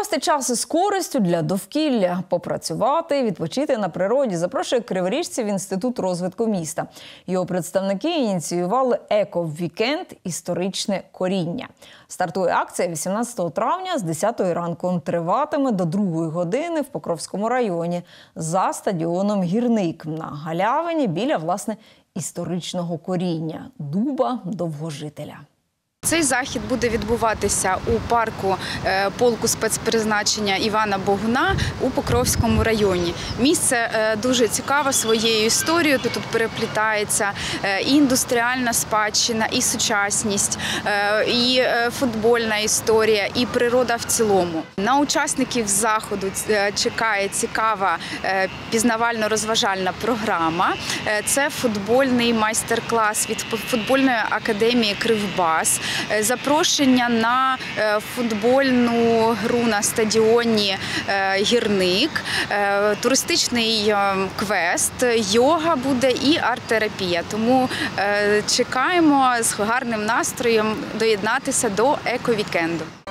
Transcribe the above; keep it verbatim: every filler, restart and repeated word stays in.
Провести час із користю для довкілля, попрацювати, відпочити на природі запрошує криворіжців Інститут розвитку міста. Його представники ініціювали еко-вікенд «Історичне коріння». Стартує акція вісімнадцятого травня з десятої ранку. Триватиме до другої години в Покровському районі за стадіоном «Гірник» на галявині біля, власне, історичного коріння – дуба довгожителя. Цей захід буде відбуватися у парку полку спецпризначення Івана Богуна у Покровському районі. Місце дуже цікаве своєю історією. Тут переплітається і індустріальна спадщина, і сучасність, і футбольна історія, і природа в цілому. На учасників заходу чекає цікава пізнавально-розважальна програма. Це футбольний майстер-клас від футбольної академії «Кривбас», запрошення на футбольну гру на стадіоні «Гірник», туристичний квест, йога буде і арт-терапія. Тому чекаємо з гарним настроєм доєднатися до еко-вікенду.